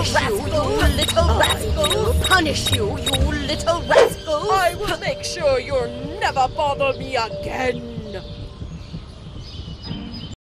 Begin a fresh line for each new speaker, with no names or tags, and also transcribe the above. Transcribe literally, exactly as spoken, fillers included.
punish you, you little rascal! Punish you, you little rascal!
I will make sure you'll never bother me again!